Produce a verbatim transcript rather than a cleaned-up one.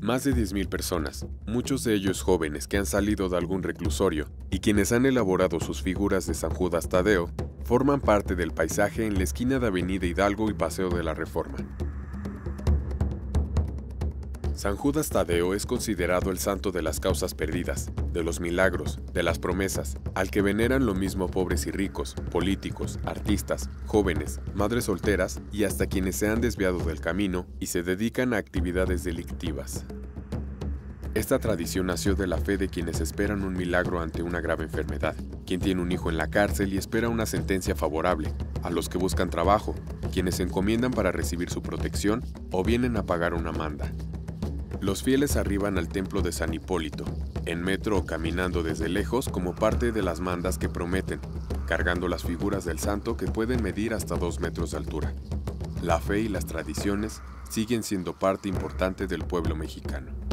Más de diez mil personas, muchos de ellos jóvenes que han salido de algún reclusorio y quienes han elaborado sus figuras de San Judas Tadeo, forman parte del paisaje en la esquina de Avenida Hidalgo y Paseo de la Reforma. San Judas Tadeo es considerado el santo de las causas perdidas, de los milagros, de las promesas, al que veneran lo mismo pobres y ricos, políticos, artistas, jóvenes, madres solteras y hasta quienes se han desviado del camino y se dedican a actividades delictivas. Esta tradición nació de la fe de quienes esperan un milagro ante una grave enfermedad, quien tiene un hijo en la cárcel y espera una sentencia favorable, a los que buscan trabajo, quienes se encomiendan para recibir su protección o vienen a pagar una manda. Los fieles arriban al templo de San Hipólito, en metro o caminando desde lejos como parte de las mandas que prometen, cargando las figuras del santo que pueden medir hasta dos metros de altura. La fe y las tradiciones siguen siendo parte importante del pueblo mexicano.